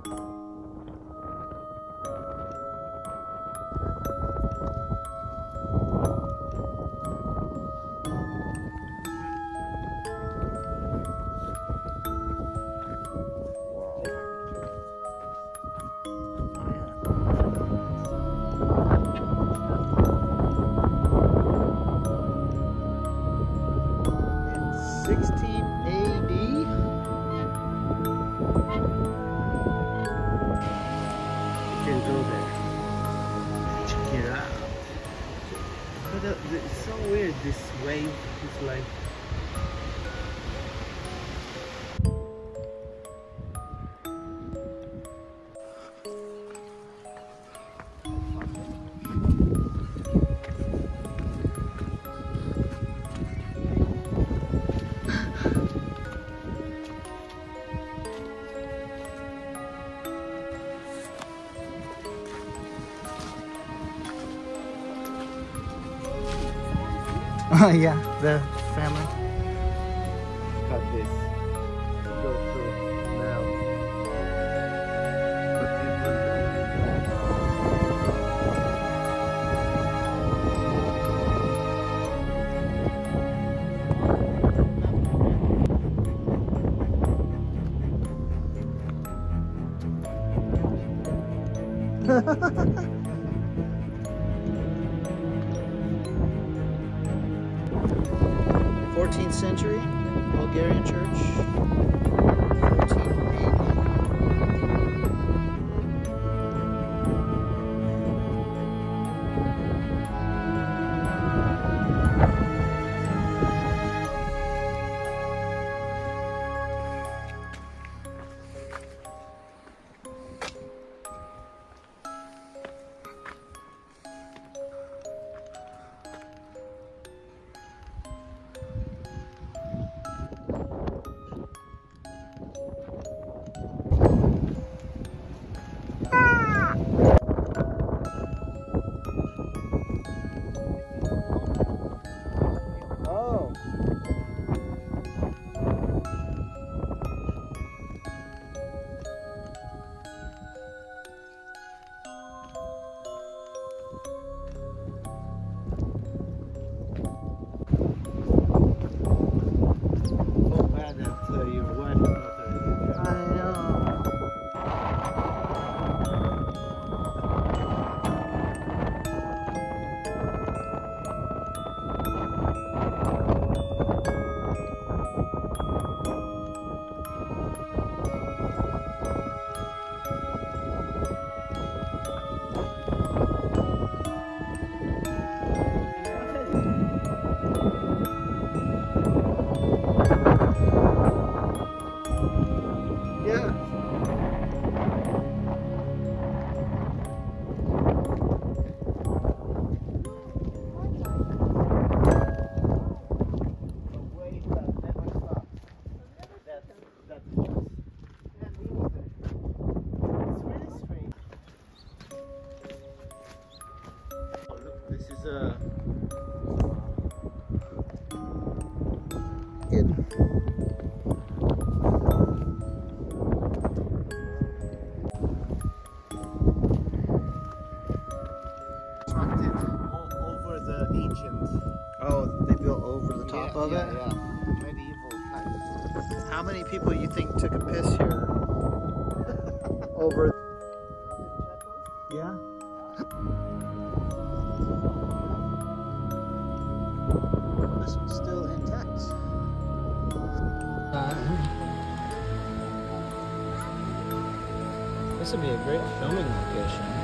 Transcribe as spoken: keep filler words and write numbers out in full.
sixteen A D. You can go there. Check it out. But uh, it's so weird. This wave is like. Oh yeah, the family. Cut this. Go through now. fourteenth century Bulgarian church. fourteen A D. Of yeah, it? Yeah. Medieval times. How many people you think took a piss here? Over. Yeah. This one's still intact. Uh, this would be a great filming location.